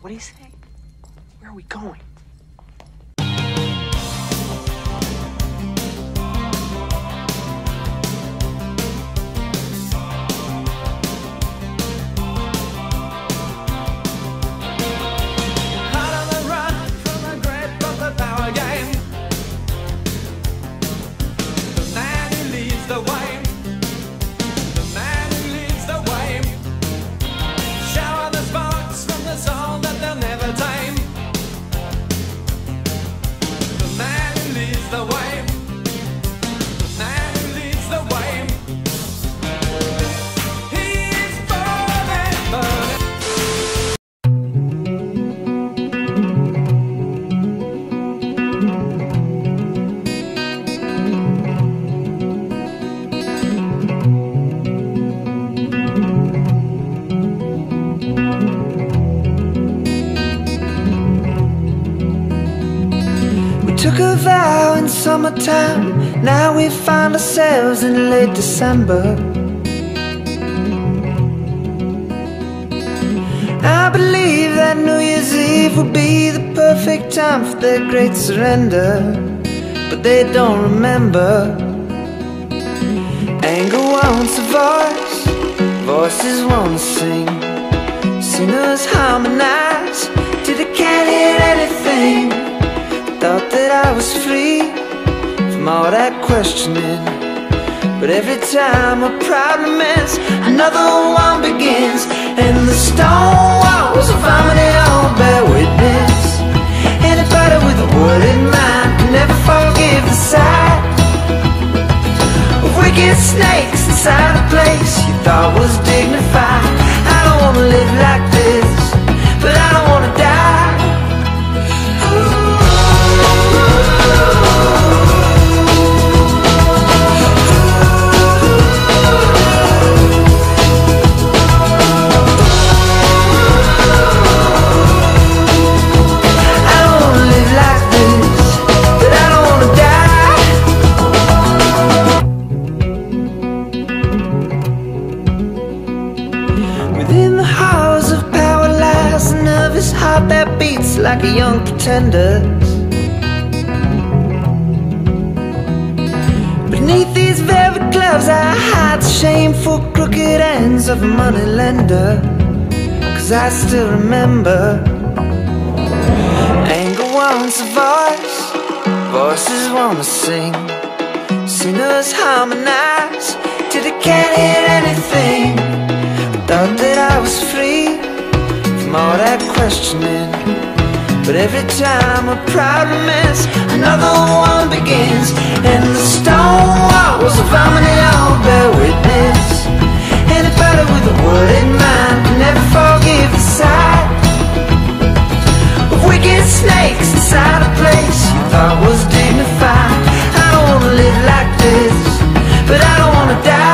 What do you say? Where are we going? Took a vow in summertime, now we find ourselves in late December. I believe that New Year's Eve will be the perfect time for their great surrender, but they don't remember. Anger wants a voice, voices want to sing. Singers harmonize till they can't hear anything. Thought that I was free from all that questioning, but every time a problem ends, another one begins. And the stone walls of harmony all bear witness. Anybody with a word in mind can never forgive the sight of wicked snakes inside a place you thought was dignified. I don't wanna live like this, but I don't wanna die. Heart that beats like a young pretender's. Beneath these velvet gloves I hide the shameful crooked ends of a moneylender. 'Cause I still remember. Anger wants a voice, voices wanna sing. Sinners harmonize till they can't hear anything. Thought that I was free from all that questioning, but every time a problem ends, another one begins. And the stone walls of harmony all bear witness. Anybody with a word in mind can never forgive the sight of wicked snakes inside a place you thought was dignified. I don't wanna live like this, but I don't wanna die.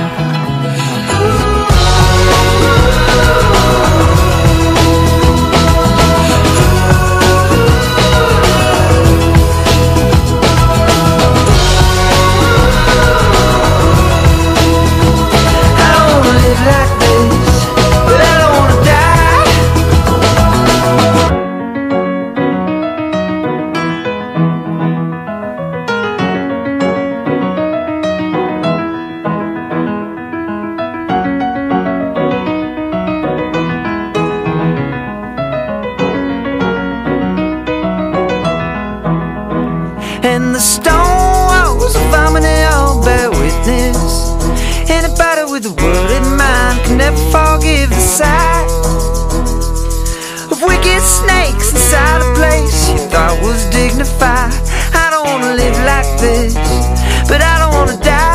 And the stone walls of harmony all bear witness. Anybody with a word in mind can never forgive the sight of wicked snakes inside a place you thought was dignified. I don't wanna live like this, but I don't wanna die.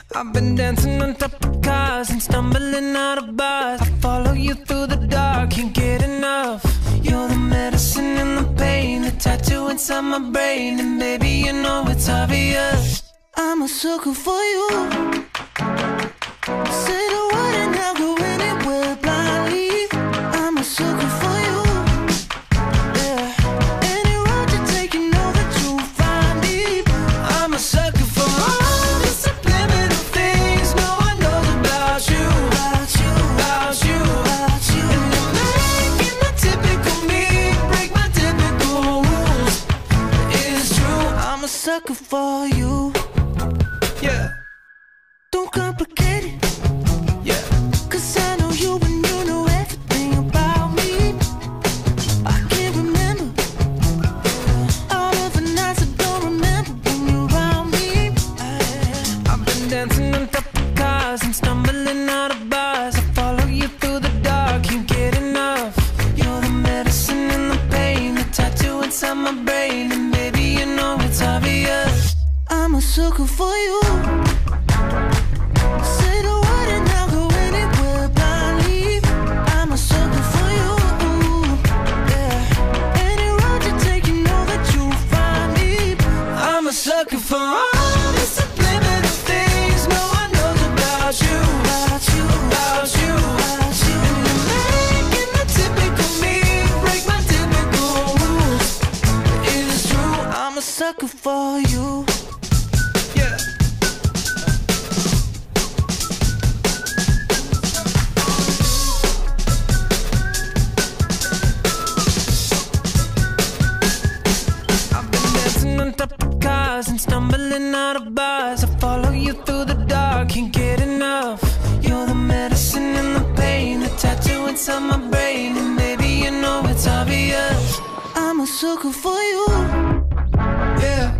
I've been dancing on top of cars and stumbling out of bars. I follow you through the dark, can't get enough. You're the medicine and the pain, the tattoo inside my brain. And baby, you know it's obvious, I'm a sucker for you. Say the word and I'll go anywhere blindly. I'm a sucker for you. Yeah, any road you take, you know that you'll find me. I'm a sucker for all the subliminal things no one knows about you, about you, about you, about you. And you're making the typical me break my typical rules. It's true, I'm a sucker for you. Yeah, don't complicate it. Yeah, 'cause I know you and you know everything about me. I can't remember all of the nights I don't remember when you're around me. I've been dancing on top of cars and stumbling out of bars. I follow you through the dark, can't get enough. You're the medicine and the pain, the tattoo inside my brain. And baby, you know it's obvious, I'm a sucker for you. Say the word and I'll go anywhere blindly. I'm a sucker for you. Yeah, any road you take, you know that you'll find me. I'm a sucker for all the subliminal things no one knows about you, about you, about you, about you. And you're making the typical me break my typical rules. It is true, I'm a sucker for you. Yeah. I've been dancing on top of cars and stumbling out of bars. I follow you through the dark, can't get enough. You're the medicine and the pain, the tattoo inside my brain. And baby, you know it's obvious, I'm a sucker for you. Yeah.